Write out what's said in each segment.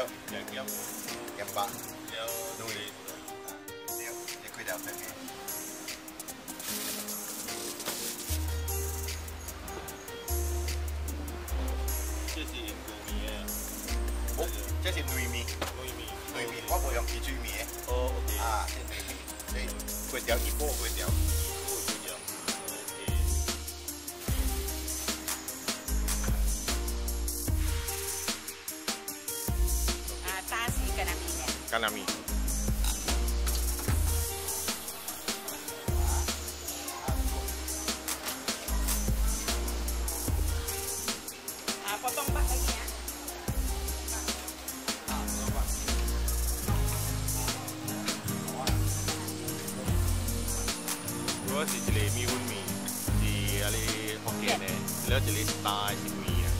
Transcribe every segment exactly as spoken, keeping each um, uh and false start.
兩減減八， 有對，你你佢就分嘅。 這是糯米嘅， 好，這是糯米， 糯米， 糯米，我冇用雞水米嘅。 哦，OK， 啊，係糯米，你粿條一波粿條。 甘南米。 Ah, potong bak lagi ya. Dua si jenis mi un mi, si ali Hokkien eh, lalu jenis Thai si mi ya.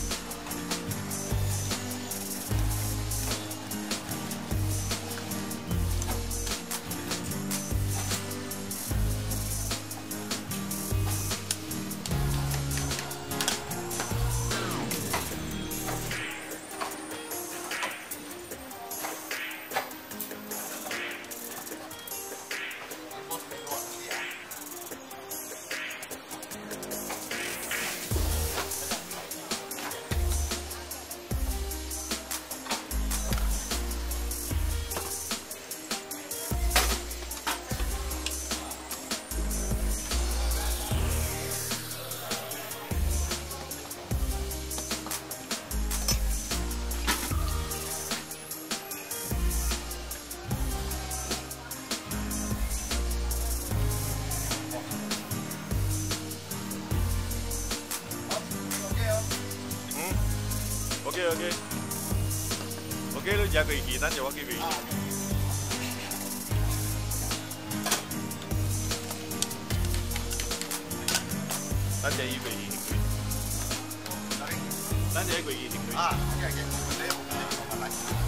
OK OK OK lu jaga iki tan jawab iki. Tan jadi iki iki. Tan jadi iki iki. Ah, OK OK，你你你